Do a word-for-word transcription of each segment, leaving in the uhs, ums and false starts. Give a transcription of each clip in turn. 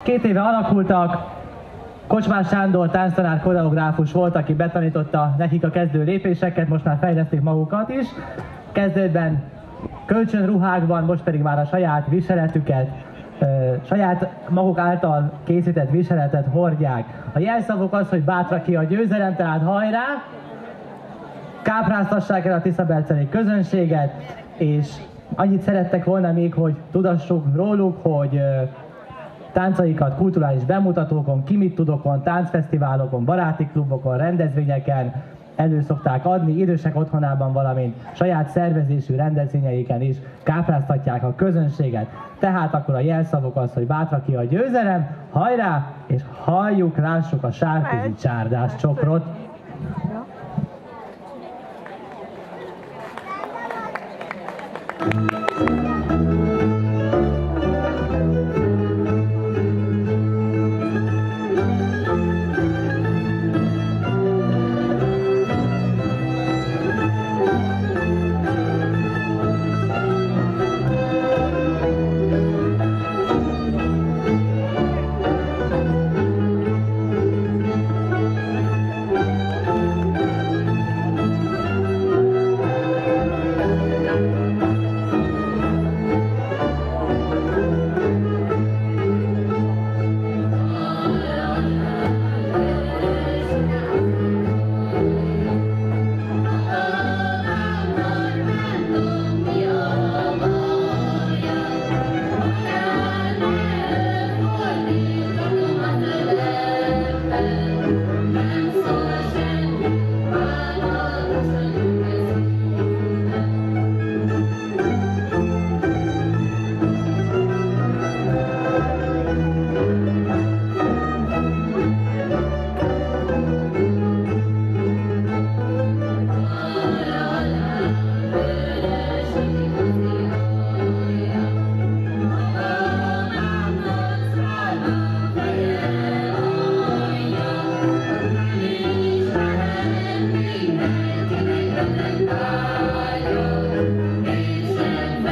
két éve alakultak, Kocsmás Sándor tánctanár koreográfus volt, aki betanította nekik a kezdő lépéseket, most már fejlesztik magukat is. Kezdetben kölcsönruhákban, most pedig már a saját viseletüket, saját maguk által készített viseletet hordják. A jelszavuk az, hogy bátra ki a győzelem, tehát hajrá! Kápráztassák el a tiszaberceni közönséget, és annyit szerettek volna még, hogy tudassuk róluk, hogy táncaikat kulturális bemutatókon, ki mit tudokon, táncfesztiválokon, baráti klubokon, rendezvényeken elő szokták adni, idősek otthonában, valamint saját szervezésű rendezvényeiken is kápráztatják a közönséget. Tehát akkor a jelszavuk az, hogy bátra ki a győzelem, hajrá, és halljuk, lássuk a sárközi csárdás csokrot.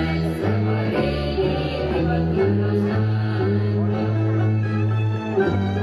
Thank you.